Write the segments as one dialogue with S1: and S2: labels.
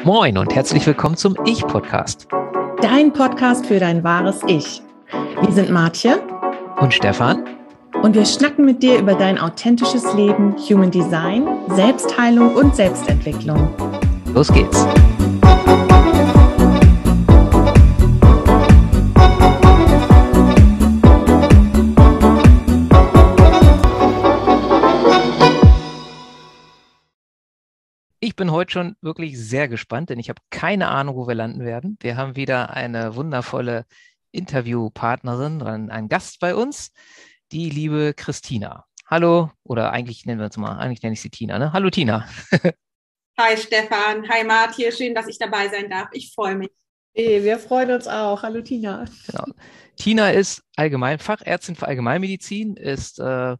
S1: Moin und herzlich willkommen zum Ich-Podcast.
S2: Dein Podcast für dein wahres Ich. Wir sind Martje
S1: und Stefan
S2: und wir schnacken mit dir über dein authentisches Leben, Human Design, Selbstheilung und Selbstentwicklung.
S1: Los geht's. Ich bin heute schon wirklich sehr gespannt, denn ich habe keine Ahnung, wo wir landen werden. Wir haben wieder eine wundervolle Interviewpartnerin, einen Gast bei uns, die liebe Christina. Hallo, oder eigentlich nenne ich sie Tina, ne? Hallo Tina.
S3: Hi Stefan, hi Martje, schön, dass ich dabei sein darf. Ich freue mich.
S2: Hey, wir freuen uns auch. Hallo Tina.
S1: Genau. Tina ist Fachärztin für Allgemeinmedizin, ist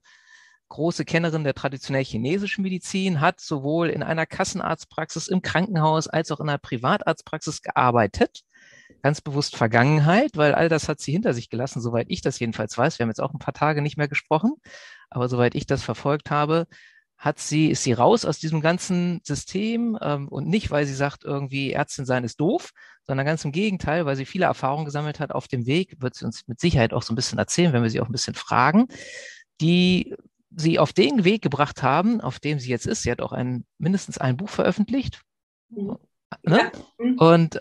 S1: große Kennerin der traditionell chinesischen Medizin, hat sowohl in einer Kassenarztpraxis im Krankenhaus als auch in einer Privatarztpraxis gearbeitet. Ganz bewusst Vergangenheit, weil all das hat sie hinter sich gelassen, soweit ich das jedenfalls weiß. Wir haben jetzt auch ein paar Tage nicht mehr gesprochen, aber soweit ich das verfolgt habe, ist sie raus aus diesem ganzen System und nicht, weil sie sagt, irgendwie Ärztin sein ist doof, sondern ganz im Gegenteil, weil sie viele Erfahrungen gesammelt hat auf dem Weg, wird sie uns mit Sicherheit auch so ein bisschen erzählen, wenn wir sie auch ein bisschen fragen, die sie auf den Weg gebracht haben, auf dem sie jetzt ist. Sie hat auch mindestens ein Buch veröffentlicht, ne?
S3: Ja.
S1: Und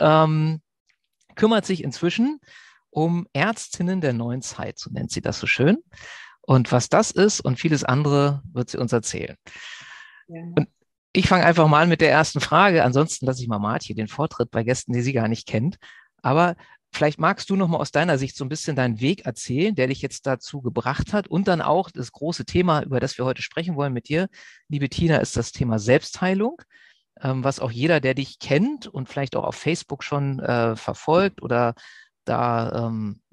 S1: kümmert sich inzwischen um Ärztinnen der neuen Zeit, so nennt sie das so schön. Und was das ist und vieles andere wird sie uns erzählen.
S3: Ja.
S1: Und ich fange einfach mal an mit der ersten Frage. Ansonsten lasse ich mal Martje den Vortritt bei Gästen, die sie gar nicht kennt. Aber vielleicht magst du noch mal aus deiner Sicht so ein bisschen deinen Weg erzählen, der dich jetzt dazu gebracht hat. Und dann auch das große Thema, über das wir heute sprechen wollen mit dir, liebe Tina, ist das Thema Selbstheilung, was auch jeder, der dich kennt und vielleicht auch auf Facebook schon verfolgt oder da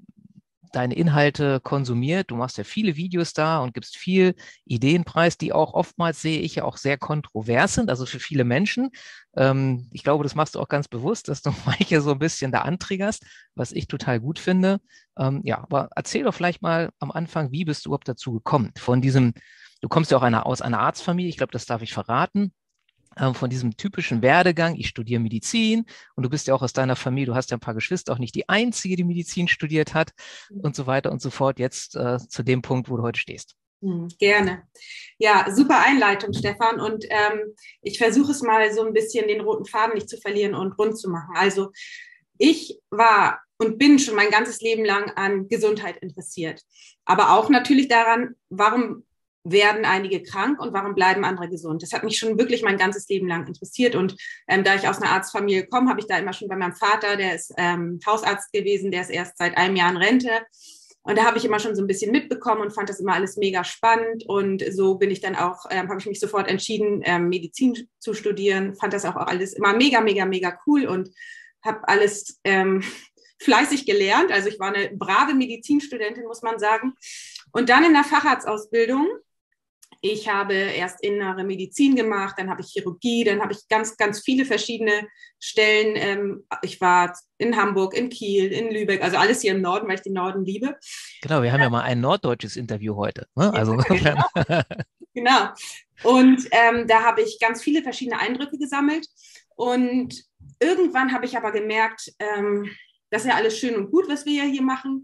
S1: deine Inhalte konsumiert. Du machst ja viele Videos da und gibst viel Ideen preis, die auch oftmals, sehe ich, ja auch sehr kontrovers sind, also für viele Menschen. Ich glaube, das machst du auch ganz bewusst, dass du manche so ein bisschen da antriggerst, was ich total gut finde. Ja, aber erzähl doch vielleicht mal am Anfang, wie bist du überhaupt dazu gekommen? Du kommst ja auch aus einer Arztfamilie, ich glaube, das darf ich verraten. Von diesem typischen Werdegang, ich studiere Medizin und du bist ja auch aus deiner Familie, du hast ja ein paar Geschwister, auch nicht die einzige, die Medizin studiert hat und so weiter und so fort, jetzt zu dem Punkt, wo du heute stehst.
S3: Gerne. Ja, super Einleitung, Stefan. Und ich versuche es mal so ein bisschen, den roten Faden nicht zu verlieren und rund zu machen. Also ich war und bin schon mein ganzes Leben lang an Gesundheit interessiert. Aber auch natürlich daran, warum werden einige krank und warum bleiben andere gesund? Das hat mich schon wirklich mein ganzes Leben lang interessiert. Und da ich aus einer Arztfamilie komme, habe ich da immer schon bei meinem Vater, der ist Hausarzt gewesen, der ist erst seit einem Jahr in Rente. Und da habe ich immer schon so ein bisschen mitbekommen und fand das immer alles mega spannend. Und so bin ich dann auch, habe ich mich sofort entschieden, Medizin zu studieren. Fand das auch alles immer mega, mega, mega cool und habe alles fleißig gelernt. Also ich war eine brave Medizinstudentin, muss man sagen. Und dann in der Facharztausbildung, ich habe erst innere Medizin gemacht, dann habe ich Chirurgie, dann habe ich ganz, ganz viele verschiedene Stellen. Ich war in Hamburg, in Kiel, in Lübeck, also alles hier im Norden, weil ich den Norden liebe.
S1: Genau, wir haben ja mal ein norddeutsches Interview heute. Ne? Also,
S3: ja, genau. Und da habe ich ganz viele verschiedene Eindrücke gesammelt. Und irgendwann habe ich aber gemerkt, das ist ja alles schön und gut, was wir ja hier machen.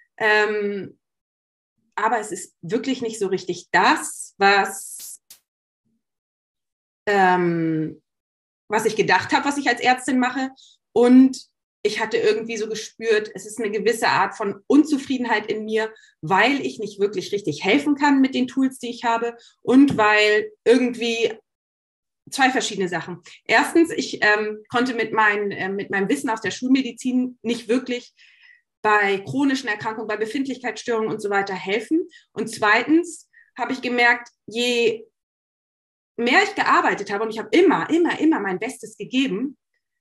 S3: Aber es ist wirklich nicht so richtig das, was ich gedacht habe, was ich als Ärztin mache. Und ich hatte irgendwie so gespürt, es ist eine gewisse Art von Unzufriedenheit in mir, weil ich nicht wirklich richtig helfen kann mit den Tools, die ich habe und weil irgendwie zwei verschiedene Sachen. Erstens, ich konnte mit meinem Wissen aus der Schulmedizin nicht wirklich bei chronischen Erkrankungen, bei Befindlichkeitsstörungen und so weiter helfen. Und zweitens habe ich gemerkt, je mehr ich gearbeitet habe, und ich habe immer mein Bestes gegeben,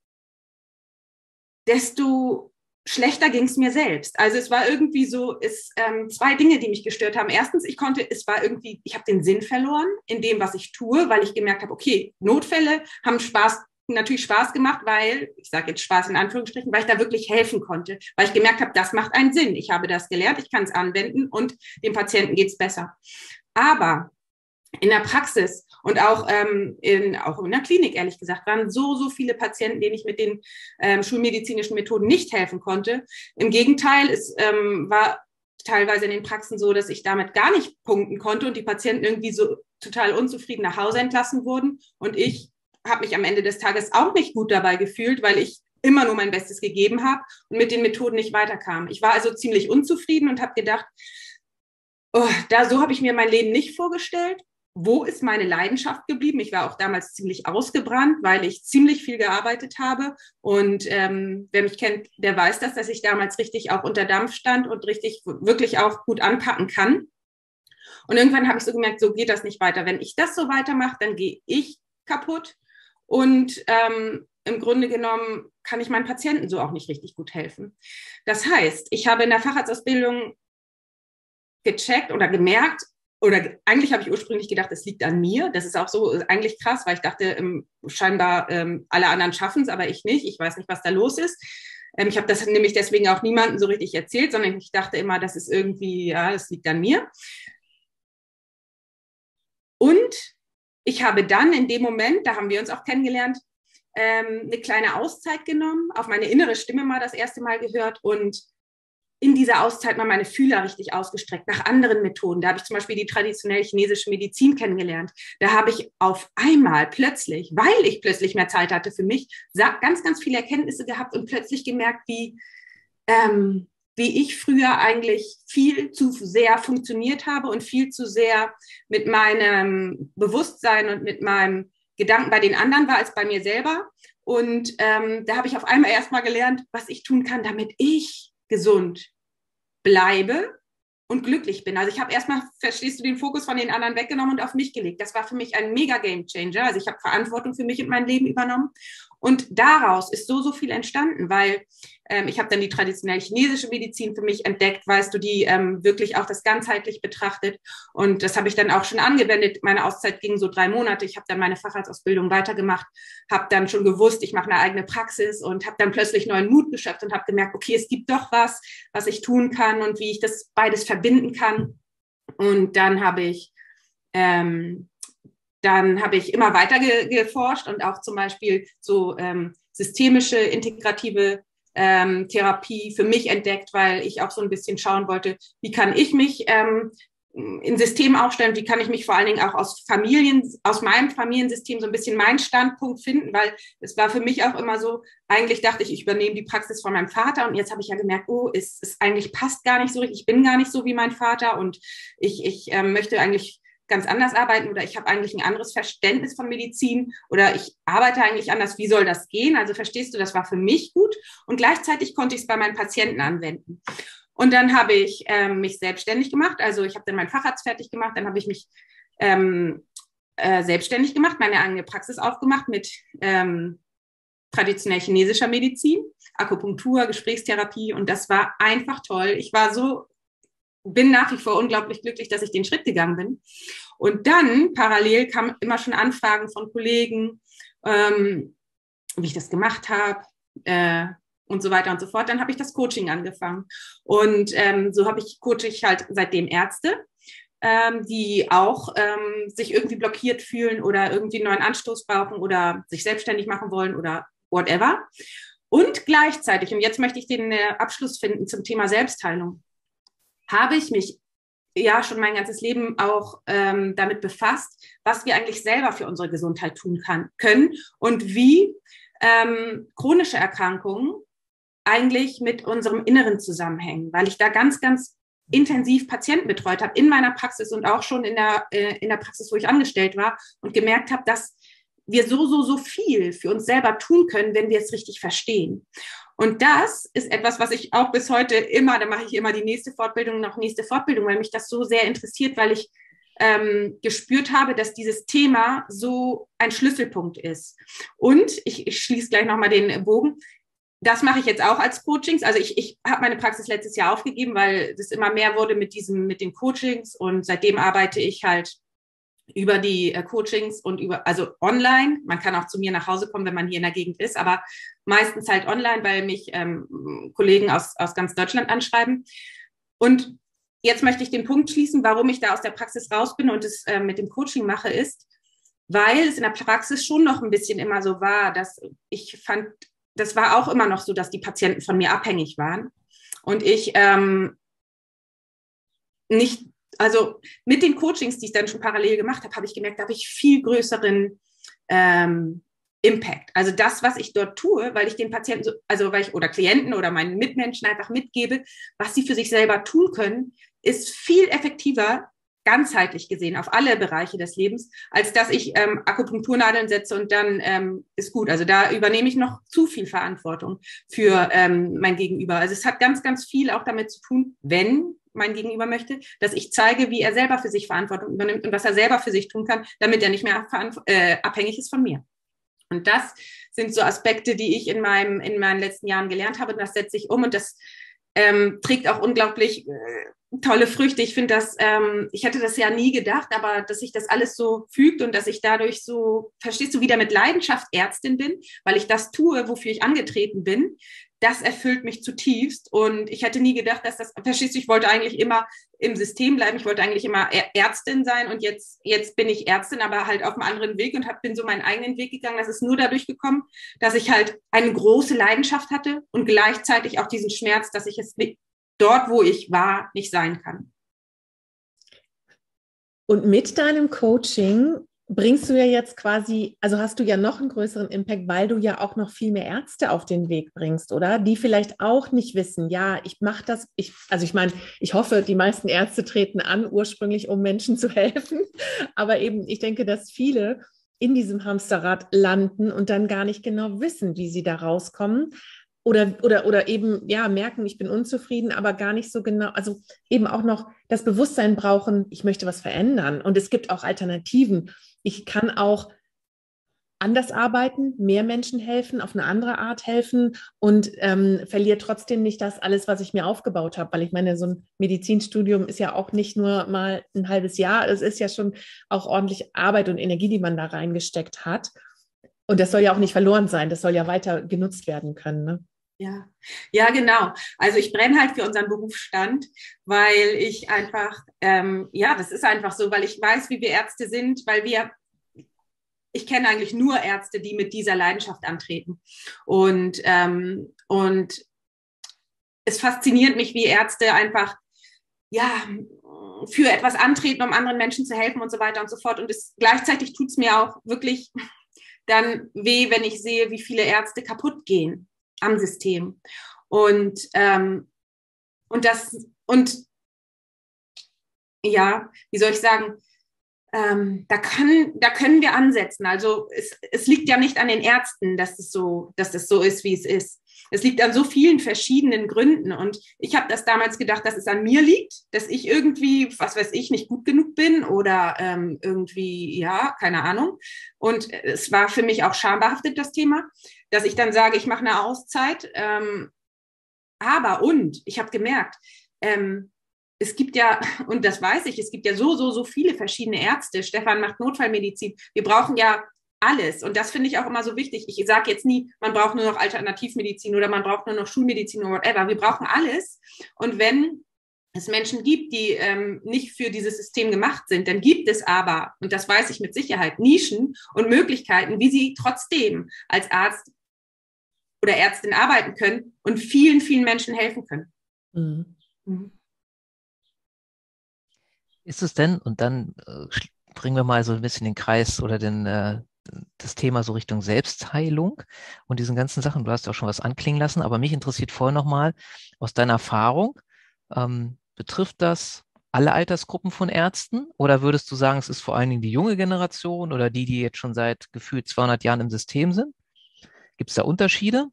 S3: desto schlechter ging es mir selbst. Also es war irgendwie so, zwei Dinge, die mich gestört haben. Erstens, ich habe den Sinn verloren in dem, was ich tue, weil ich gemerkt habe, okay, Notfälle haben natürlich Spaß gemacht, weil, ich sage jetzt Spaß in Anführungsstrichen, weil ich da wirklich helfen konnte, weil ich gemerkt habe, das macht einen Sinn. Ich habe das gelernt, ich kann es anwenden und dem Patienten geht es besser. Aber in der Praxis Und auch auch in der Klinik, ehrlich gesagt, waren so viele Patienten, denen ich mit den schulmedizinischen Methoden nicht helfen konnte. Im Gegenteil, es war teilweise in den Praxen so, dass ich damit gar nicht punkten konnte und die Patienten irgendwie so total unzufrieden nach Hause entlassen wurden. Und ich habe mich am Ende des Tages auch nicht gut dabei gefühlt, weil ich immer nur mein Bestes gegeben habe und mit den Methoden nicht weiterkam. Ich war also ziemlich unzufrieden und habe gedacht, so habe ich mir mein Leben nicht vorgestellt. Wo ist meine Leidenschaft geblieben? Ich war auch damals ziemlich ausgebrannt, weil ich ziemlich viel gearbeitet habe. Und wer mich kennt, der weiß das, dass ich damals richtig auch unter Dampf stand und richtig wirklich auch gut anpacken kann. Und irgendwann habe ich so gemerkt, so geht das nicht weiter. Wenn ich das so weitermache, dann gehe ich kaputt. Und im Grunde genommen kann ich meinen Patienten so auch nicht richtig gut helfen. Das heißt, ich habe in der Facharztausbildung gecheckt oder gemerkt, oder eigentlich habe ich ursprünglich gedacht, es liegt an mir. Das ist auch so eigentlich krass, weil ich dachte, scheinbar alle anderen schaffen es, aber ich nicht. Ich weiß nicht, was da los ist. Ich habe das nämlich deswegen auch niemandem so richtig erzählt, sondern ich dachte immer, das ist irgendwie, ja, das liegt an mir. Und ich habe dann in dem Moment, da haben wir uns auch kennengelernt, eine kleine Auszeit genommen, auf meine innere Stimme mal das erste Mal gehört und in dieser Auszeit mal meine Fühler richtig ausgestreckt nach anderen Methoden. Da habe ich zum Beispiel die traditionelle chinesische Medizin kennengelernt. Da habe ich auf einmal plötzlich, weil ich plötzlich mehr Zeit hatte für mich, ganz viele Erkenntnisse gehabt und plötzlich gemerkt, wie ich früher eigentlich viel zu sehr funktioniert habe und viel zu sehr mit meinem Bewusstsein und mit meinem Gedanken bei den anderen war als bei mir selber. Und da habe ich auf einmal erst mal gelernt, was ich tun kann, damit ich gesund bleibe und glücklich bin. Also ich habe erstmal, verstehst du, den Fokus von den anderen weggenommen und auf mich gelegt. Das war für mich ein mega Game Changer. Also ich habe Verantwortung für mich und mein Leben übernommen. Und daraus ist so viel entstanden, weil ich habe dann die traditionelle chinesische Medizin für mich entdeckt, weißt du, die wirklich auch das ganzheitlich betrachtet. Und das habe ich dann auch schon angewendet. Meine Auszeit ging so 3 Monate. Ich habe dann meine Facharztausbildung weitergemacht, habe dann schon gewusst, ich mache eine eigene Praxis und habe dann plötzlich neuen Mut geschöpft und habe gemerkt, okay, es gibt doch was ich tun kann und wie ich das beides verbinden kann. Und dann habe ich immer weiter geforscht und auch zum Beispiel so systemische, integrative Therapie für mich entdeckt, weil ich auch so ein bisschen schauen wollte, wie kann ich mich in System aufstellen, wie kann ich mich vor allen Dingen auch aus meinem Familiensystem so ein bisschen meinen Standpunkt finden, weil es war für mich auch immer so, eigentlich dachte ich übernehme die Praxis von meinem Vater und jetzt habe ich ja gemerkt, es eigentlich passt gar nicht so richtig, ich bin gar nicht so wie mein Vater und ich möchte eigentlich ganz anders arbeiten oder ich habe eigentlich ein anderes Verständnis von Medizin oder ich arbeite eigentlich anders. Wie soll das gehen? Also verstehst du, das war für mich gut und gleichzeitig konnte ich es bei meinen Patienten anwenden. Und dann habe ich mich selbstständig gemacht. Also ich habe dann meinen Facharzt fertig gemacht, dann habe ich mich selbstständig gemacht, meine eigene Praxis aufgemacht mit traditionell chinesischer Medizin, Akupunktur, Gesprächstherapie und das war einfach toll. Bin nach wie vor unglaublich glücklich, dass ich den Schritt gegangen bin. Und dann parallel kamen immer schon Anfragen von Kollegen, wie ich das gemacht habe und so weiter und so fort. Dann habe ich das Coaching angefangen. Und so coache ich halt seitdem Ärzte, die auch sich irgendwie blockiert fühlen oder irgendwie einen neuen Anstoß brauchen oder sich selbstständig machen wollen oder whatever. Und gleichzeitig, und jetzt möchte ich den Abschluss finden zum Thema Selbstheilung, habe ich mich ja schon mein ganzes Leben auch damit befasst, was wir eigentlich selber für unsere Gesundheit tun können und wie chronische Erkrankungen eigentlich mit unserem Inneren zusammenhängen, weil ich da ganz intensiv Patienten betreut habe in meiner Praxis und auch schon in der Praxis, wo ich angestellt war und gemerkt habe, dass wir so viel für uns selber tun können, wenn wir es richtig verstehen. Und das ist etwas, was ich auch bis heute da mache ich immer die nächste Fortbildung, weil mich das so sehr interessiert, weil ich gespürt habe, dass dieses Thema so ein Schlüsselpunkt ist. Und ich schließe gleich nochmal den Bogen. Das mache ich jetzt auch als Coachings. Also ich habe meine Praxis letztes Jahr aufgegeben, weil das immer mehr wurde mit den Coachings und seitdem arbeite ich halt über die Coachings und also online. Man kann auch zu mir nach Hause kommen, wenn man hier in der Gegend ist, aber meistens halt online, weil mich Kollegen aus ganz Deutschland anschreiben. Und jetzt möchte ich den Punkt schließen, warum ich da aus der Praxis raus bin und es mit dem Coaching mache, ist, weil es in der Praxis schon noch ein bisschen immer so war, dass ich fand, das war auch immer noch so, dass die Patienten von mir abhängig waren und ich nicht, also mit den Coachings, die ich dann schon parallel gemacht habe, habe ich gemerkt, da habe ich viel größeren Impact. Also das, was ich dort tue, weil ich den Patienten, weil ich oder Klienten oder meinen Mitmenschen einfach mitgebe, was sie für sich selber tun können, ist viel effektiver, ganzheitlich gesehen, auf alle Bereiche des Lebens, als dass ich Akupunkturnadeln setze und dann ist gut. Also da übernehme ich noch zu viel Verantwortung für mein Gegenüber. Also es hat ganz, ganz viel auch damit zu tun, wenn mein Gegenüber möchte, dass ich zeige, wie er selber für sich Verantwortung übernimmt und was er selber für sich tun kann, damit er nicht mehr abhängig ist von mir. Und das sind so Aspekte, die ich in meinen letzten Jahren gelernt habe. Und das setze ich um und das trägt auch unglaublich tolle Früchte. Ich finde das, ich hätte das ja nie gedacht, aber dass sich das alles so fügt und dass ich dadurch so, verstehst du, wieder mit Leidenschaft Ärztin bin, weil ich das tue, wofür ich angetreten bin, das erfüllt mich zutiefst. Und ich hätte nie gedacht, dass das, verstehst du, ich wollte eigentlich immer im System bleiben, ich wollte eigentlich immer Ärztin sein und jetzt bin ich Ärztin, aber halt auf einem anderen Weg und bin so meinen eigenen Weg gegangen. Das ist nur dadurch gekommen, dass ich halt eine große Leidenschaft hatte und gleichzeitig auch diesen Schmerz, dass ich es dort, wo ich war, nicht sein kann.
S2: Und mit deinem Coaching bringst du ja jetzt quasi, also hast du ja noch einen größeren Impact, weil du ja auch noch viel mehr Ärzte auf den Weg bringst, oder? Die vielleicht auch nicht wissen, ja, ich mache das, ich meine, ich hoffe, die meisten Ärzte treten an, ursprünglich, um Menschen zu helfen. Aber eben, ich denke, dass viele in diesem Hamsterrad landen und dann gar nicht genau wissen, wie sie da rauskommen. Oder eben, ja, merken, ich bin unzufrieden, aber gar nicht so genau, also eben auch noch das Bewusstsein brauchen, ich möchte was verändern. Und es gibt auch Alternativen. Ich kann auch anders arbeiten, mehr Menschen helfen, auf eine andere Art helfen und verliere trotzdem nicht das alles, was ich mir aufgebaut habe. Weil ich meine, so ein Medizinstudium ist ja auch nicht nur mal ein halbes Jahr, es ist ja schon auch ordentlich Arbeit und Energie, die man da reingesteckt hat. Und das soll ja auch nicht verloren sein, das soll ja weiter genutzt werden können, ne?
S3: Ja, genau. Also ich brenne halt für unseren Berufsstand, weil ich einfach, das ist einfach so, weil ich weiß, wie wir Ärzte sind, ich kenne eigentlich nur Ärzte, die mit dieser Leidenschaft antreten. Und es fasziniert mich, wie Ärzte einfach, für etwas antreten, um anderen Menschen zu helfen und so weiter und so fort. Und gleichzeitig tut es mir auch wirklich dann weh, wenn ich sehe, wie viele Ärzte kaputt gehen am System. Wie soll ich sagen, da können wir ansetzen. Also es liegt ja nicht an den Ärzten, dass es so ist, wie es ist. Es liegt an so vielen verschiedenen Gründen. Und ich habe das damals gedacht, dass es an mir liegt, dass ich irgendwie, was weiß ich, nicht gut genug bin oder keine Ahnung. Und es war für mich auch schambehaftet, das Thema, dass ich dann sage, ich mache eine Auszeit. Ich habe gemerkt, es gibt ja, und das weiß ich, es gibt ja so viele verschiedene Ärzte. Stefan macht Notfallmedizin. Wir brauchen ja alles. Und das finde ich auch immer so wichtig. Ich sage jetzt nie, man braucht nur noch Alternativmedizin oder man braucht nur noch Schulmedizin oder whatever. Wir brauchen alles. Und wenn es Menschen gibt, die nicht für dieses System gemacht sind, dann gibt es aber, und das weiß ich mit Sicherheit, Nischen und Möglichkeiten, wie sie trotzdem als Arzt oder Ärztin arbeiten können und vielen, vielen Menschen helfen können.
S1: Mhm. Mhm. Ist es denn, und dann bringen wir mal so ein bisschen den Kreis oder das Thema so Richtung Selbstheilung und diesen ganzen Sachen, du hast ja auch schon was anklingen lassen, aber mich interessiert vorher nochmal aus deiner Erfahrung, betrifft das alle Altersgruppen von Ärzten oder würdest du sagen, es ist vor allen Dingen die junge Generation oder die jetzt schon seit gefühlt 200 Jahren im System sind? Gibt es da Unterschiede?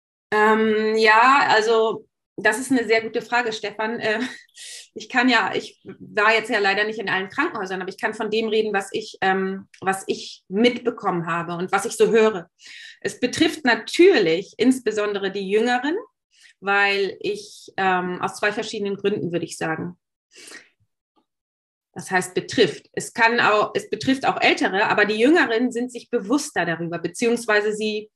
S3: Also das ist eine sehr gute Frage, Stefan. Ich war jetzt ja leider nicht in allen Krankenhäusern, aber ich kann von dem reden, was ich mitbekommen habe und was ich so höre. Es betrifft natürlich insbesondere die Jüngeren, weil aus zwei verschiedenen Gründen würde ich sagen. Das heißt, betrifft. Es betrifft auch Ältere, aber die Jüngeren sind sich bewusster darüber, beziehungsweise sie,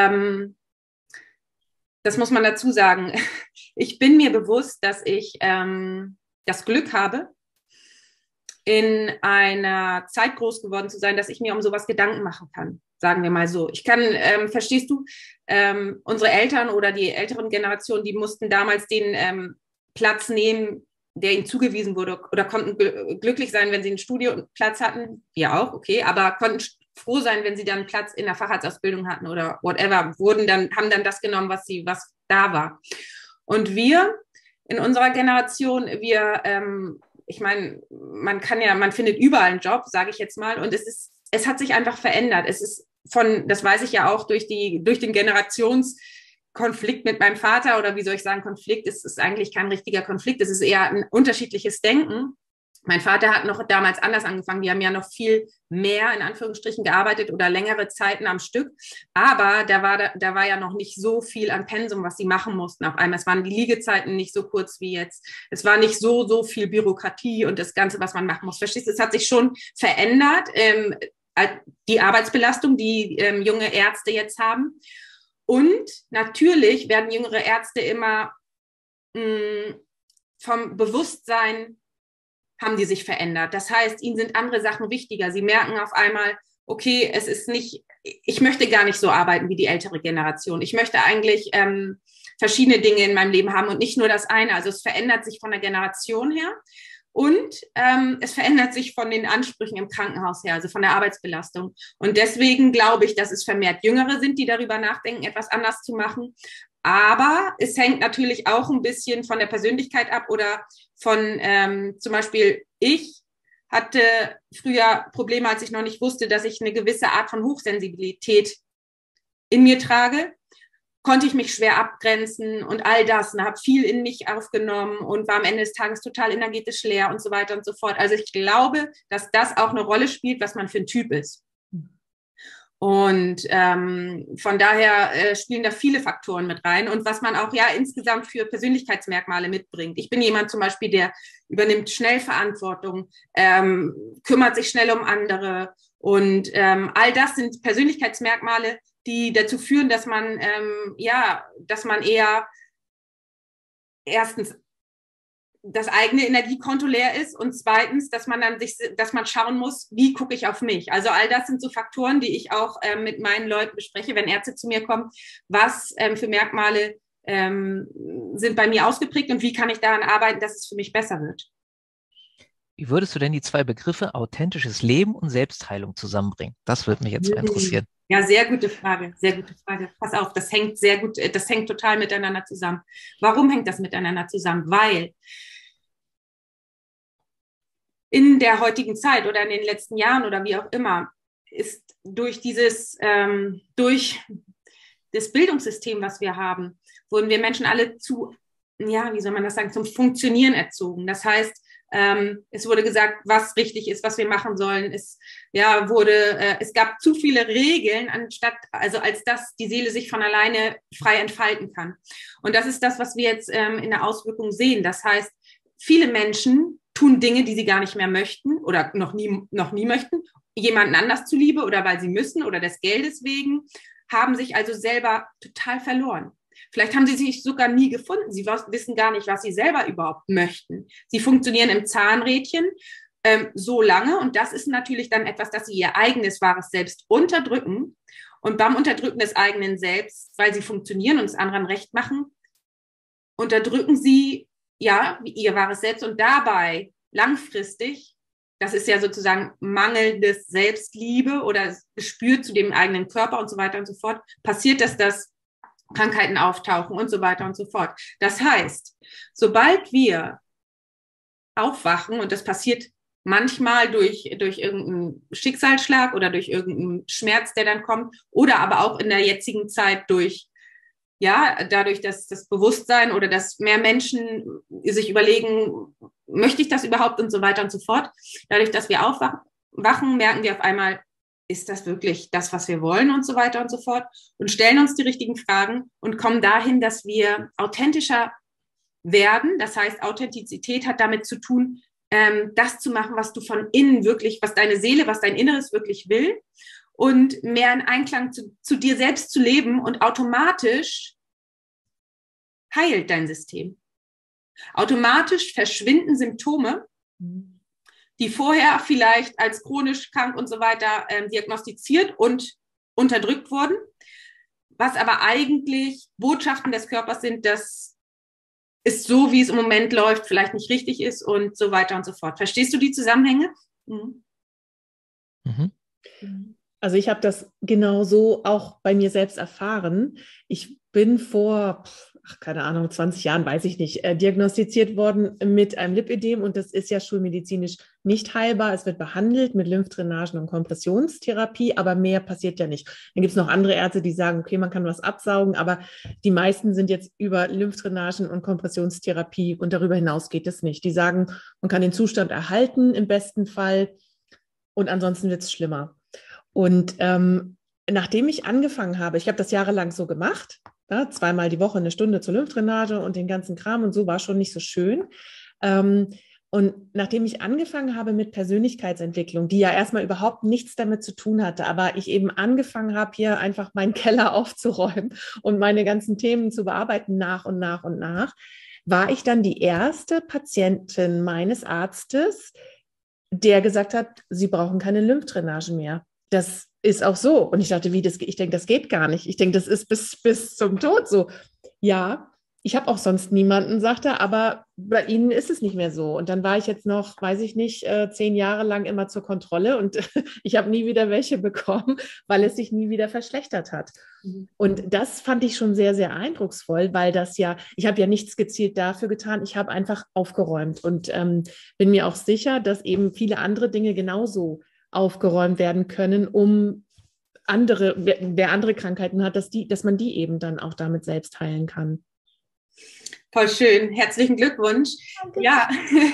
S3: das muss man dazu sagen, ich bin mir bewusst, dass ich das Glück habe, in einer Zeit groß geworden zu sein, dass ich mir um sowas Gedanken machen kann, sagen wir mal so. Ich kann, verstehst du, unsere Eltern oder die älteren Generationen, die mussten damals den Platz nehmen, der ihnen zugewiesen wurde, oder konnten glücklich sein, wenn sie einen Studienplatz hatten, wir auch, okay, aber konnten froh sein, wenn sie dann einen Platz in der Facharztausbildung hatten oder whatever, haben dann das genommen, was da war. Und wir in unserer Generation, ich meine, man findet überall einen Job, sage ich jetzt mal, und es hat sich einfach verändert. Das weiß ich ja auch durch den Generationskonflikt mit meinem Vater, oder wie soll ich sagen, Konflikt, es ist eigentlich kein richtiger Konflikt, es ist eher ein unterschiedliches Denken. Mein Vater hat noch damals anders angefangen, die haben ja noch viel mehr in Anführungsstrichen gearbeitet oder längere Zeiten am Stück, aber da war ja noch nicht so viel an Pensum, was sie machen mussten auf einmal. Es waren die Liegezeiten nicht so kurz wie jetzt, es war nicht so viel Bürokratie und das Ganze, was man machen muss. Verstehst du, es hat sich schon verändert, die Arbeitsbelastung, die junge Ärzte jetzt haben. Und natürlich werden jüngere Ärzte immer vom Bewusstsein haben die sich verändert. Das heißt, ihnen sind andere Sachen wichtiger. Sie merken auf einmal, okay, ich möchte gar nicht so arbeiten wie die ältere Generation. Ich möchte eigentlich verschiedene Dinge in meinem Leben haben und nicht nur das eine. Also es verändert sich von der Generation her und es verändert sich von den Ansprüchen im Krankenhaus her, also von der Arbeitsbelastung. Und deswegen glaube ich, dass es vermehrt Jüngere sind, die darüber nachdenken, etwas anders zu machen. Aber es hängt natürlich auch ein bisschen von der Persönlichkeit ab oder von zum Beispiel, ich hatte früher Probleme, als ich noch nicht wusste, dass ich eine gewisse Art von Hochsensibilität in mir trage, konnte ich mich schwer abgrenzen und all das und habe viel in mich aufgenommen und war am Ende des Tages total energetisch leer und so weiter und so fort. Also ich glaube, dass das auch eine Rolle spielt, was man für ein Typ ist. Und von daher spielen da viele Faktoren mit rein und was man auch ja insgesamt für Persönlichkeitsmerkmale mitbringt. Ich bin jemand zum Beispiel, der übernimmt schnell Verantwortung, kümmert sich schnell um andere und all das sind Persönlichkeitsmerkmale, die dazu führen, dass man eher erstens das eigene Energiekonto leer ist und zweitens, dass man schauen muss, wie gucke ich auf mich. Also all das sind so Faktoren, die ich auch mit meinen Leuten bespreche, wenn Ärzte zu mir kommen, was für Merkmale sind bei mir ausgeprägt und wie kann ich daran arbeiten, dass es für mich besser wird.
S1: Wie würdest du denn die zwei Begriffe authentisches Leben und Selbstheilung zusammenbringen? Das würde mich jetzt mal interessieren.
S3: Ja, sehr gute Frage, sehr gute Frage. Pass auf, das hängt total miteinander zusammen. Warum hängt das miteinander zusammen? Weil in der heutigen Zeit oder in den letzten Jahren oder wie auch immer ist durch das Bildungssystem, was wir haben, wurden wir Menschen alle zum Funktionieren erzogen. Das heißt, es wurde gesagt, was richtig ist, was wir machen sollen. Es gab zu viele Regeln, als dass die Seele sich von alleine frei entfalten kann. Und das ist das, was wir jetzt in der Auswirkung sehen. Das heißt, viele Menschen tun Dinge, die sie gar nicht mehr möchten oder noch nie möchten, jemanden anders zuliebe oder weil sie müssen oder des Geldes wegen, haben sich also selber total verloren. Vielleicht haben sie sich sogar nie gefunden. Sie wissen gar nicht, was sie selber überhaupt möchten. Sie funktionieren im Zahnrädchen so lange und das ist natürlich dann etwas, dass sie ihr eigenes wahres Selbst unterdrücken und beim Unterdrücken des eigenen Selbst, weil sie funktionieren und es anderen recht machen, unterdrücken sie ja ihr wahres Selbst und dabei langfristig, das ist ja sozusagen mangelndes Selbstliebe oder Gespür zu dem eigenen Körper und so weiter und so fort, passiert, dass Krankheiten auftauchen und so weiter und so fort. Das heißt, sobald wir aufwachen, und das passiert manchmal durch irgendeinen Schicksalsschlag oder durch irgendeinen Schmerz, der dann kommt, oder aber auch in der jetzigen Zeit dadurch, dass das Bewusstsein oder dass mehr Menschen sich überlegen, möchte ich das überhaupt und so weiter und so fort. Dadurch, dass wir aufwachen, merken wir auf einmal, ist das wirklich das, was wir wollen und so weiter und so fort und stellen uns die richtigen Fragen und kommen dahin, dass wir authentischer werden. Das heißt, Authentizität hat damit zu tun, das zu machen, was du von innen wirklich, was deine Seele, was dein Inneres wirklich will und mehr in Einklang zu dir selbst zu leben und automatisch heilt dein System. Automatisch verschwinden Symptome, die vorher vielleicht als chronisch krank und so weiter diagnostiziert und unterdrückt wurden, was aber eigentlich Botschaften des Körpers sind, dass es so, wie es im Moment läuft, vielleicht nicht richtig ist und so weiter und so fort. Verstehst du die Zusammenhänge? Mhm.
S2: Also ich habe das genauso auch bei mir selbst erfahren. Ich bin vor, keine Ahnung, 20 Jahren, weiß ich nicht, diagnostiziert worden mit einem Lipödem und das ist ja schulmedizinisch nicht heilbar. Es wird behandelt mit Lymphdrainagen und Kompressionstherapie, aber mehr passiert ja nicht. Dann gibt es noch andere Ärzte, die sagen, okay, man kann was absaugen, aber die meisten sind jetzt über Lymphdrainagen und Kompressionstherapie und darüber hinaus geht es nicht. Die sagen, man kann den Zustand erhalten im besten Fall und ansonsten wird es schlimmer. Und nachdem ich angefangen habe, ich habe das jahrelang so gemacht, ja, 2-mal die Woche 1 Stunde zur Lymphdrainage und den ganzen Kram und so, war schon nicht so schön. Und nachdem ich angefangen habe mit Persönlichkeitsentwicklung, die ja erstmal überhaupt nichts damit zu tun hatte, aber ich eben angefangen habe, hier einfach meinen Keller aufzuräumen und meine ganzen Themen zu bearbeiten nach und nach und nach, war ich dann die erste Patientin meines Arztes, der gesagt hat, Sie brauchen keine Lymphdrainage mehr. Das ist auch so. Und ich dachte, ich denke, das geht gar nicht. Ich denke, das ist bis zum Tod so. Ja, ich habe auch sonst niemanden, sagt er, aber bei Ihnen ist es nicht mehr so. Und dann war ich jetzt noch, weiß ich nicht, 10 Jahre lang immer zur Kontrolle und ich habe nie wieder welche bekommen, weil es sich nie wieder verschlechtert hat. Und das fand ich schon sehr, sehr eindrucksvoll, weil ich habe ja nichts gezielt dafür getan, ich habe einfach aufgeräumt und bin mir auch sicher, dass eben viele andere Dinge genauso aufgeräumt werden können, um wer andere Krankheiten hat, dass man die eben dann auch damit selbst heilen kann.
S3: Voll schön. Herzlichen Glückwunsch. Danke. Ja,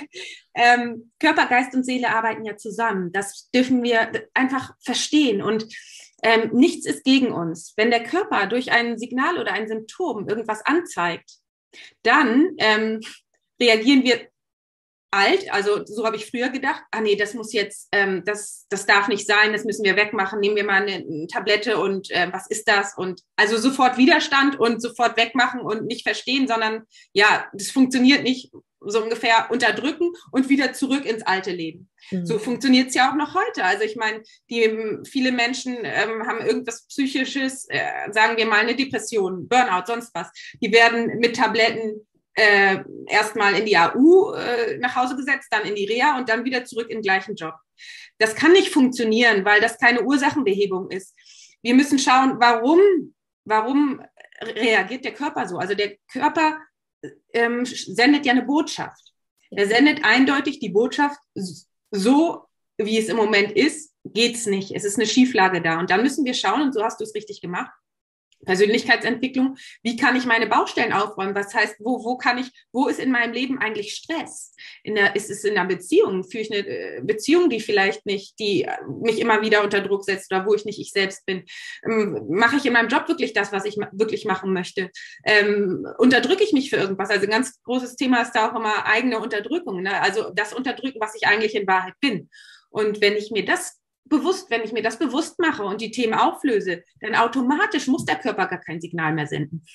S3: Körper, Geist und Seele arbeiten ja zusammen. Das dürfen wir einfach verstehen. Und nichts ist gegen uns. Wenn der Körper durch ein Signal oder ein Symptom irgendwas anzeigt, dann reagieren wir alt, also so habe ich früher gedacht, nee, das muss jetzt, das darf nicht sein, das müssen wir wegmachen, nehmen wir mal eine Tablette und was ist das? Und also sofort Widerstand und sofort wegmachen und nicht verstehen, sondern ja, das funktioniert nicht, so ungefähr unterdrücken und wieder zurück ins alte Leben. Mhm. So funktioniert es ja auch noch heute. Also ich meine, viele Menschen haben irgendwas Psychisches, sagen wir mal eine Depression, Burnout, sonst was. Die werden mit Tabletten erstmal in die AU nach Hause gesetzt, dann in die Reha und dann wieder zurück in den gleichen Job. Das kann nicht funktionieren, weil das keine Ursachenbehebung ist. Wir müssen schauen, warum reagiert der Körper so? Also der Körper sendet ja eine Botschaft. Er sendet eindeutig die Botschaft, so wie es im Moment ist, geht's nicht. Es ist eine Schieflage da. Und dann müssen wir schauen, und so hast du es richtig gemacht, Persönlichkeitsentwicklung, wie kann ich meine Baustellen aufräumen? Was heißt, wo ist in meinem Leben eigentlich Stress? Ist es in einer Beziehung? Führe ich eine Beziehung, die vielleicht nicht, die mich immer wieder unter Druck setzt oder wo ich nicht ich selbst bin? Mache ich in meinem Job wirklich das, was ich wirklich machen möchte? Unterdrücke ich mich für irgendwas? Also ein ganz großes Thema ist da auch immer eigene Unterdrückung, ne? Also das Unterdrücken, was ich eigentlich in Wahrheit bin. Und wenn ich mir das bewusst mache und die Themen auflöse, dann automatisch muss der Körper gar kein Signal mehr senden.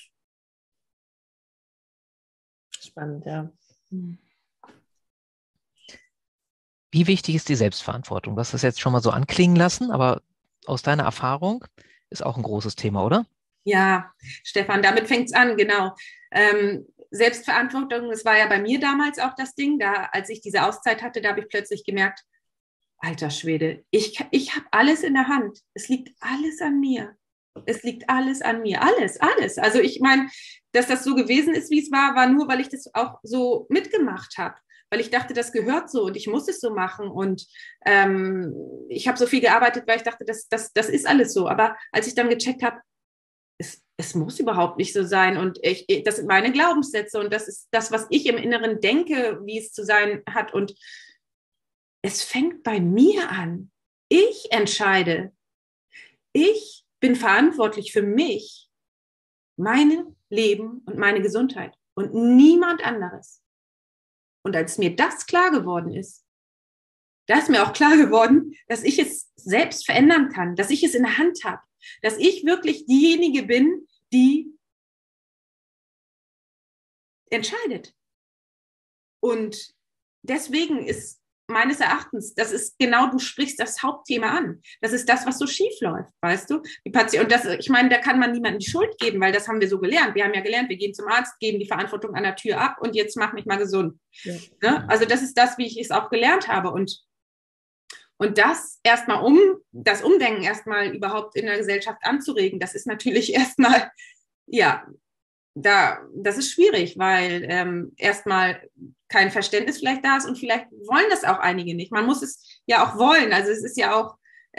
S2: Spannend, ja.
S1: Wie wichtig ist die Selbstverantwortung? Du hast das jetzt schon mal so anklingen lassen, aber aus deiner Erfahrung ist auch ein großes Thema, oder?
S3: Ja, Stefan, damit fängt es an, genau. Selbstverantwortung, das war ja bei mir damals auch das Ding, als ich diese Auszeit hatte, da habe ich plötzlich gemerkt, alter Schwede, ich habe alles in der Hand. Es liegt alles an mir. Es liegt alles an mir. Alles. Also ich meine, dass das so gewesen ist, wie es war nur, weil ich das auch so mitgemacht habe. Weil ich dachte, das gehört so und ich muss es so machen. Und ich habe so viel gearbeitet, weil ich dachte, das ist alles so. Aber als ich dann gecheckt habe, es muss überhaupt nicht so sein. Und das sind meine Glaubenssätze und das ist das, was ich im Inneren denke, wie es zu sein hat. Und es fängt bei mir an. Ich entscheide. Ich bin verantwortlich für mich, mein Leben und meine Gesundheit und niemand anderes. Und als mir das klar geworden ist, da ist mir auch klar geworden, dass ich es selbst verändern kann, dass ich es in der Hand habe, dass ich wirklich diejenige bin, die entscheidet. Und deswegen ist meines Erachtens, das ist genau, du sprichst das Hauptthema an. Das ist das, was so schief läuft, weißt du? Die Patienten, und das, ich meine, da kann man niemandem die Schuld geben, weil das haben wir so gelernt. Wir haben ja gelernt, wir gehen zum Arzt, geben die Verantwortung an der Tür ab und jetzt mach mich mal gesund. Ja. Ne? Also das ist das, wie ich es auch gelernt habe. Und das erstmal das Umdenken erstmal überhaupt in der Gesellschaft anzuregen, das ist natürlich erstmal, ja, das ist schwierig, weil erstmal kein Verständnis vielleicht da ist und vielleicht wollen das auch einige nicht. Man muss es ja auch wollen. Also es ist ja auch,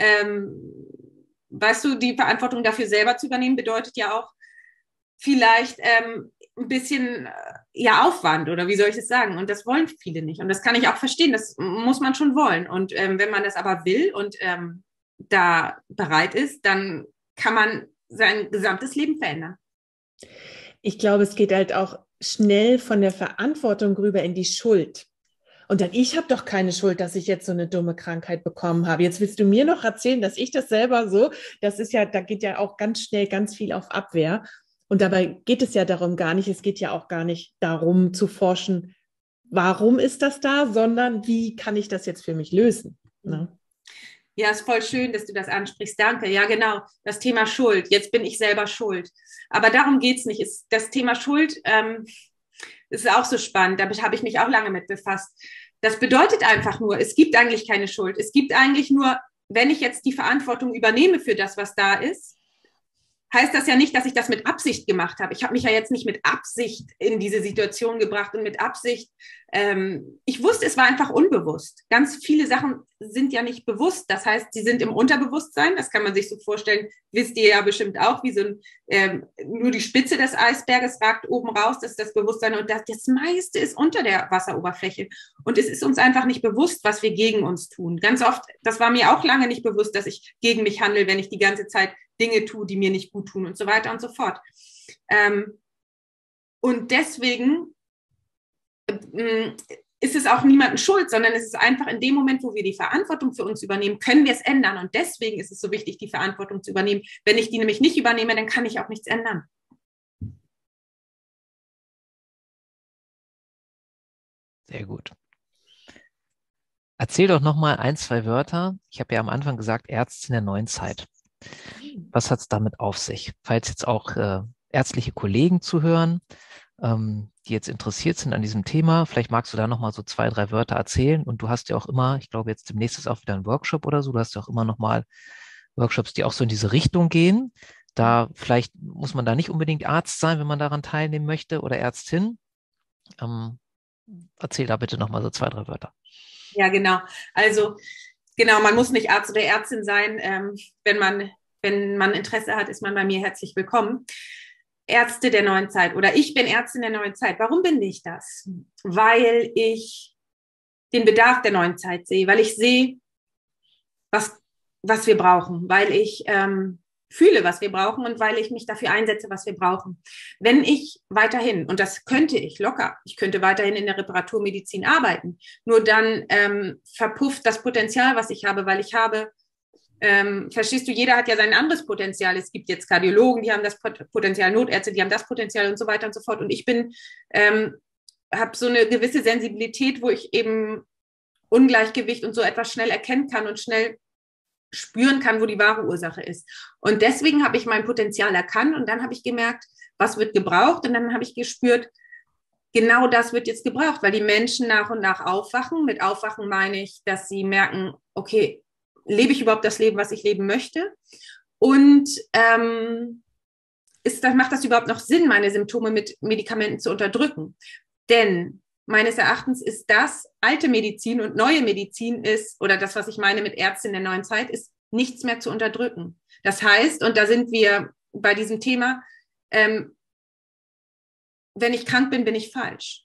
S3: weißt du, die Verantwortung dafür selber zu übernehmen, bedeutet ja auch vielleicht ein bisschen Aufwand oder wie soll ich das sagen? Und das wollen viele nicht. Und das kann ich auch verstehen. Das muss man schon wollen. Und wenn man das aber will und da bereit ist, dann kann man sein gesamtes Leben verändern.
S2: Ich glaube, es geht halt auch schnell von der Verantwortung rüber in die Schuld. Und dann, ich habe doch keine Schuld, dass ich jetzt so eine dumme Krankheit bekommen habe. Jetzt willst du mir noch erzählen, dass ich das selber so, das ist ja, da geht ja auch ganz schnell ganz viel auf Abwehr. Und dabei geht es ja darum gar nicht, es geht ja auch gar nicht darum zu forschen, warum ist das da, sondern wie kann ich das jetzt für mich lösen? Ne?
S3: Ja, ist voll schön, dass du das ansprichst. Danke. Ja, genau. Das Thema Schuld. Jetzt bin ich selber schuld. Aber darum geht's nicht. Das Thema Schuld ist auch so spannend. Damit habe ich mich auch lange mit befasst. Das bedeutet einfach nur, es gibt eigentlich keine Schuld. Es gibt eigentlich nur, wenn ich jetzt die Verantwortung übernehme für das, was da ist, heißt das ja nicht, dass ich das mit Absicht gemacht habe. Ich habe mich ja jetzt nicht mit Absicht in diese Situation gebracht und mit Absicht. Ich wusste, es war einfach unbewusst. Ganz viele Sachen sind ja nicht bewusst. Das heißt, sie sind im Unterbewusstsein. Das kann man sich so vorstellen, wisst ihr ja bestimmt auch, wie so nur die Spitze des Eisberges ragt oben raus. Das ist das Bewusstsein. Und das meiste ist unter der Wasseroberfläche. Und es ist uns einfach nicht bewusst, was wir gegen uns tun. Ganz oft, das war mir auch lange nicht bewusst, dass ich gegen mich handle, wenn ich die ganze Zeit Dinge tue, die mir nicht gut tun und so weiter und so fort. Und deswegen ist es auch niemandem schuld, sondern es ist einfach in dem Moment, wo wir die Verantwortung für uns übernehmen, können wir es ändern. Und deswegen ist es so wichtig, die Verantwortung zu übernehmen. Wenn ich die nämlich nicht übernehme, dann kann ich auch nichts ändern.
S1: Sehr gut. Erzähl doch nochmal 1, 2 Wörter. Ich habe ja am Anfang gesagt, Ärztin der neuen Zeit. Was hat es damit auf sich? Falls jetzt auch ärztliche Kollegen zuhören, die jetzt interessiert sind an diesem Thema, vielleicht magst du da nochmal so 2, 3 Wörter erzählen. Und du hast ja auch immer, ich glaube jetzt demnächst ist auch wieder ein Workshop oder so, du hast ja auch immer nochmal Workshops, die auch so in diese Richtung gehen. Da vielleicht muss man da nicht unbedingt Arzt sein, wenn man daran teilnehmen möchte oder Ärztin. Erzähl da bitte nochmal so 2, 3 Wörter.
S3: Ja, genau. Also genau, man muss nicht Arzt oder Ärztin sein. Wenn man Interesse hat, ist man bei mir herzlich willkommen. Ärzte der neuen Zeit oder ich bin Ärztin der neuen Zeit. Warum bin ich das? Weil ich den Bedarf der neuen Zeit sehe, weil ich sehe, was wir brauchen, weil ich fühle, was wir brauchen und weil ich mich dafür einsetze, was wir brauchen. Wenn ich weiterhin, und das könnte ich locker, ich könnte weiterhin in der Reparaturmedizin arbeiten, nur dann verpufft das Potenzial, was ich habe, weil ich habe, verstehst du, jeder hat ja sein anderes Potenzial. Es gibt jetzt Kardiologen, die haben das Potenzial, Notärzte, die haben das Potenzial und so weiter und so fort. Und ich habe so eine gewisse Sensibilität, wo ich eben Ungleichgewicht und so etwas schnell erkennen kann und schnell spüren kann, wo die wahre Ursache ist. Und deswegen habe ich mein Potenzial erkannt und dann habe ich gemerkt, was wird gebraucht, und dann habe ich gespürt, genau das wird jetzt gebraucht, weil die Menschen nach und nach aufwachen. Mit Aufwachen meine ich, dass sie merken, okay, lebe ich überhaupt das Leben, was ich leben möchte? Und macht das überhaupt noch Sinn, meine Symptome mit Medikamenten zu unterdrücken? Denn meines Erachtens ist das alte Medizin und neue Medizin ist, oder das, was ich meine mit Ärztin der neuen Zeit, ist nichts mehr zu unterdrücken. Das heißt, und da sind wir bei diesem Thema, wenn ich krank bin, bin ich falsch.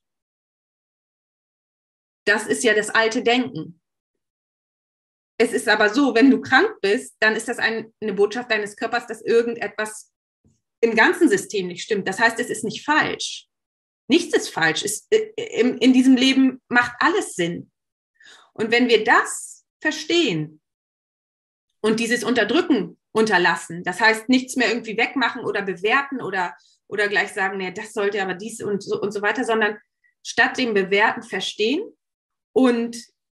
S3: Das ist ja das alte Denken. Es ist aber so, wenn du krank bist, dann ist das eine Botschaft deines Körpers, dass irgendetwas im ganzen System nicht stimmt. Das heißt, es ist nicht falsch. Nichts ist falsch. In diesem Leben macht alles Sinn. Und wenn wir das verstehen und dieses Unterdrücken unterlassen, das heißt, nichts mehr irgendwie wegmachen oder bewerten oder gleich sagen, nee, das sollte aber dies und so weiter, sondern statt dem Bewerten verstehen und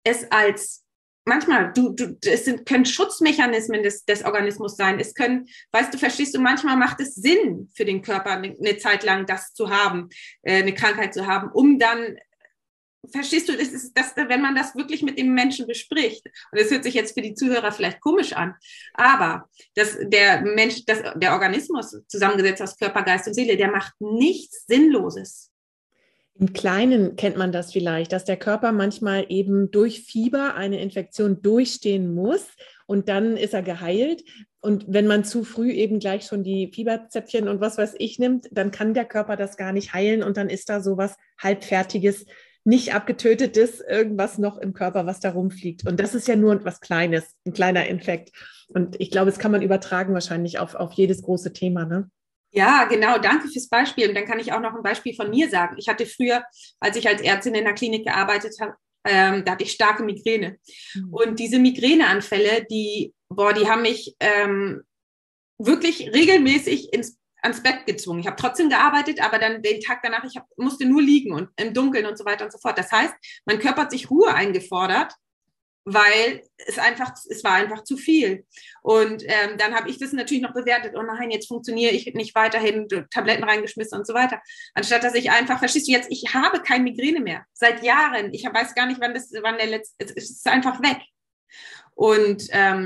S3: es als manchmal, können Schutzmechanismen des Organismus sein. Es können, verstehst du, manchmal macht es Sinn für den Körper eine Zeit lang das zu haben, eine Krankheit zu haben, um dann, verstehst du, wenn man das wirklich mit dem Menschen bespricht, und das hört sich jetzt für die Zuhörer vielleicht komisch an, aber der Organismus, zusammengesetzt aus Körper, Geist und Seele, der macht nichts Sinnloses.
S2: Im Kleinen kennt man das vielleicht, dass der Körper manchmal eben durch Fieber eine Infektion durchstehen muss und dann ist er geheilt. Und wenn man zu früh eben gleich schon die Fieberzäpfchen und was weiß ich nimmt, dann kann der Körper das gar nicht heilen und dann ist da sowas Halbfertiges, nicht abgetötetes, irgendwas noch im Körper, was da rumfliegt. Und das ist ja nur was Kleines, ein kleiner Infekt. Und ich glaube, das kann man übertragen wahrscheinlich auf jedes große Thema, ne?
S3: Ja, genau. Danke fürs Beispiel. Und dann kann ich auch noch ein Beispiel von mir sagen. Ich hatte früher, als ich als Ärztin in der Klinik gearbeitet habe, da hatte ich starke Migräne. Und diese Migräneanfälle, die haben mich wirklich regelmäßig ans Bett gezwungen. Ich habe trotzdem gearbeitet, aber dann den Tag danach, musste nur liegen und im Dunkeln und so weiter und so fort. Das heißt, mein Körper hat sich Ruhe eingefordert, weil es war einfach zu viel. Und dann habe ich das natürlich noch bewertet, oh nein, jetzt funktioniere ich nicht weiterhin, Tabletten reingeschmissen und so weiter. Anstatt dass ich einfach, verstehst du jetzt, ich habe keine Migräne mehr, seit Jahren. Ich weiß gar nicht, es ist einfach weg. Und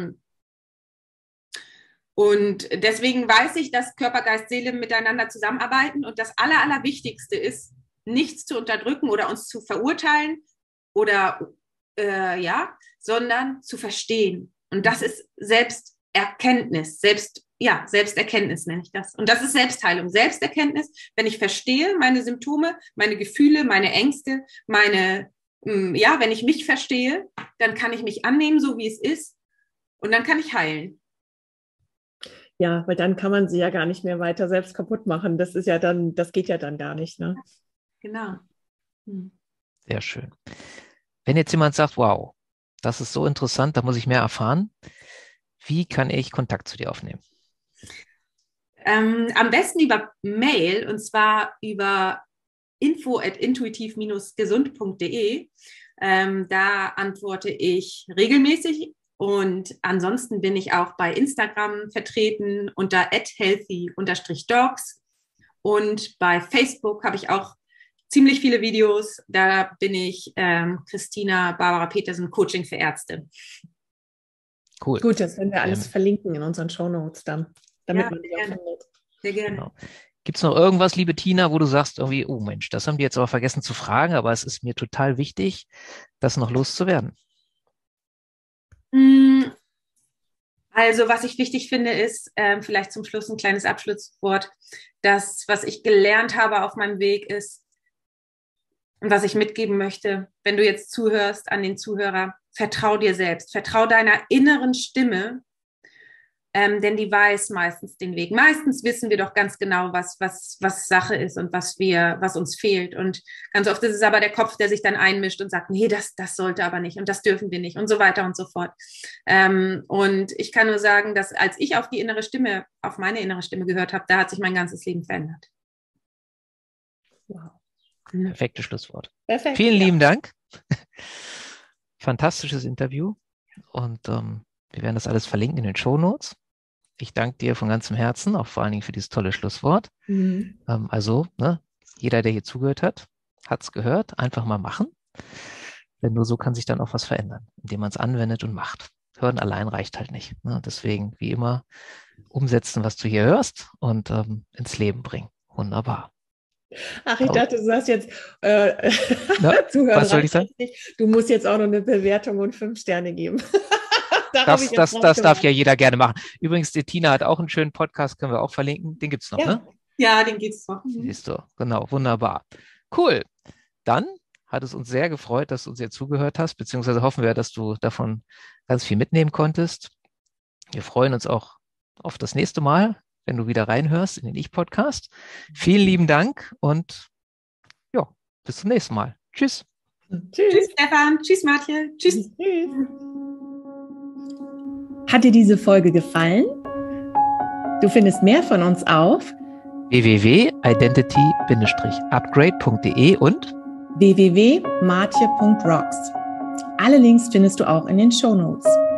S3: deswegen weiß ich, dass Körper, Geist, Seele miteinander zusammenarbeiten und das Allerwichtigste ist, nichts zu unterdrücken oder uns zu verurteilen oder sondern zu verstehen. Und das ist Selbsterkenntnis, Selbsterkenntnis nenne ich das. Und das ist Selbstheilung, Selbsterkenntnis, wenn ich verstehe meine Symptome, meine Gefühle, meine Ängste, wenn ich mich verstehe, dann kann ich mich annehmen, so wie es ist, und dann kann ich heilen.
S2: Ja, weil dann kann man sie ja gar nicht mehr weiter selbst kaputt machen. Das geht ja dann gar nicht, ne?
S3: Genau.
S1: Sehr schön. Wenn jetzt jemand sagt, wow, das ist so interessant, da muss ich mehr erfahren, wie kann ich Kontakt zu dir aufnehmen?
S3: Am besten über Mail, und zwar über info@intuitiv-gesund.de. Da antworte ich regelmäßig und ansonsten bin ich auch bei Instagram vertreten unter @healthy_dogs und bei Facebook habe ich auch ziemlich viele Videos. Da bin ich Christina Barbara Petersen, Coaching für Ärzte.
S2: Cool. Gut, das werden wir alles verlinken in unseren Shownotes dann, damit man die auch findet.
S3: Sehr gerne.
S1: Genau. Gibt es noch irgendwas, liebe Tina, wo du sagst, irgendwie, oh Mensch, das haben die jetzt aber vergessen zu fragen, aber es ist mir total wichtig, das noch loszuwerden?
S3: Also, was ich wichtig finde, ist vielleicht zum Schluss ein kleines Abschlusswort. Das, was ich gelernt habe auf meinem Weg, ist, und was ich mitgeben möchte, wenn du jetzt zuhörst an den Zuhörer, vertrau dir selbst, vertrau deiner inneren Stimme, denn die weiß meistens den Weg. Meistens wissen wir doch ganz genau, was Sache ist und was uns fehlt. Und ganz oft ist es aber der Kopf, der sich dann einmischt und sagt, nee, das sollte aber nicht und das dürfen wir nicht und so weiter und so fort. Und ich kann nur sagen, dass als ich auf meine innere Stimme gehört habe, da hat sich mein ganzes Leben verändert.
S2: Wow.
S1: Perfektes Schlusswort.
S2: Perfekt,
S1: Vielen lieben Dank. Fantastisches Interview. Und wir werden das alles verlinken in den Shownotes. Ich danke dir von ganzem Herzen, auch vor allen Dingen für dieses tolle Schlusswort. Jeder, der hier zugehört hat, hat es gehört. Einfach mal machen. Denn nur so kann sich dann auch was verändern, indem man es anwendet und macht. Hören allein reicht halt nicht. Ne? Deswegen, wie immer, umsetzen, was du hier hörst und ins Leben bringen. Wunderbar.
S2: Ach, ich dachte, du sagst jetzt,
S1: Zuhören, was soll ich sagen?
S2: Du musst jetzt auch noch eine Bewertung und 5 Sterne geben.
S1: Das darf ja jeder gerne machen. Übrigens, die Tina hat auch einen schönen Podcast, können wir auch verlinken. Den gibt es noch, ne?
S3: Ja, den gibt es noch.
S1: Siehst du, genau, wunderbar. Cool. Dann hat es uns sehr gefreut, dass du uns jetzt zugehört hast, beziehungsweise hoffen wir, dass du davon ganz viel mitnehmen konntest. Wir freuen uns auch auf das nächste Mal, wenn du wieder reinhörst in den Ich-Podcast. Vielen lieben Dank und ja, bis zum nächsten Mal. Tschüss.
S3: Tschüss, Stefan. Tschüss, Martje. Tschüss.
S2: Hat dir diese Folge gefallen? Du findest mehr von uns auf
S1: www.identity-upgrade.de und
S2: www.martje.rocks. Alle Links findest du auch in den Shownotes.